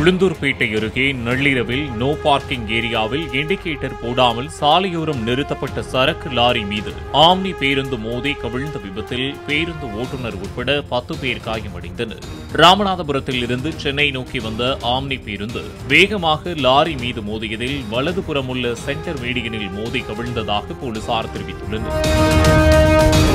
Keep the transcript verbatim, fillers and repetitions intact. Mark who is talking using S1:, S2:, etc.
S1: உளுந்தூர்பேட்டை அருகே நள்ளிரவில் no parking ஏரியாவில் இண்டிகேட்டர் போடாமல் சாலையோரம் நிறுத்தப்பட்ட சரக்கு லாரி மீது ஆம்னி பேருந்து மோதி கவிழ்ந்த விபத்தில் பேருந்து ஓட்டுநர் உட்பட பத்து பேர் காயமடைந்தனர். ராமநாதபுரத்தில் இருந்து சென்னை நோக்கி வந்த ஆம்னி பேருந்து வேகமாக லாரி மீது மோதியதில் வலதுபுறம் உள்ள சென்டர் மீடியனில் மோதி கவிழ்ந்ததாக போலீசார் தெரிவித்துள்ளனர்.